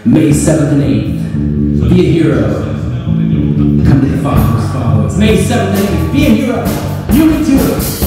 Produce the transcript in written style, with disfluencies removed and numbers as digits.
May 7th and 8th, be a hero. Come to the Follies. May 7th and 8th, be a hero. You can do it.